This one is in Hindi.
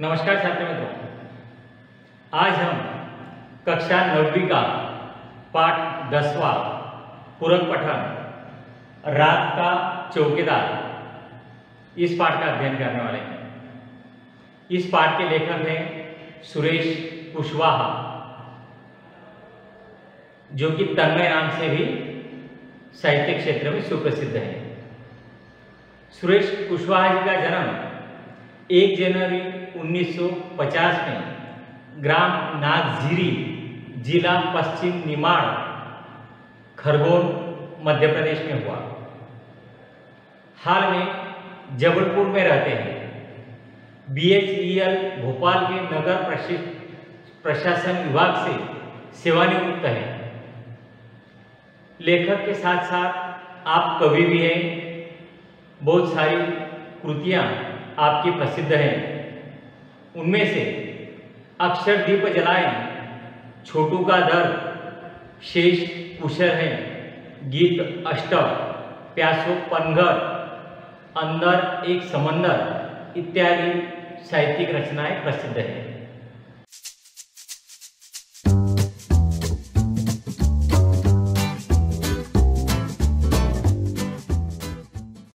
नमस्कार छात्र मित्रों, आज हम कक्षा 9वीं का पाठ 10वां पूरक पठन रात का चौकीदार इस पाठ का अध्ययन करने वाले हैं। इस पाठ के लेखक हैं सुरेश कुशवाहा, जो कि तन्मय नाम से भी साहित्य क्षेत्र में सुप्रसिद्ध हैं। सुरेश कुशवाहा जी का जन्म 1 जनवरी 1950 में ग्राम नागझिरी, जिला पश्चिम निमाड़, खरगोन, मध्य प्रदेश में हुआ। हाल में जबलपुर में रहते हैं। BHEL भोपाल के नगर प्रशासन विभाग से सेवानिवृत्त है। लेखक के साथ साथ आप कवि भी हैं। बहुत सारी कृतियां आपकी प्रसिद्ध हैं। उनमें से अक्षर दीप जलाएं, छोटू का दर्द, शेष कुशल है, गीत अष्टक, प्यासो पनघर, अंदर एक समंदर इत्यादि साहित्यिक रचनाएं प्रसिद्ध हैं।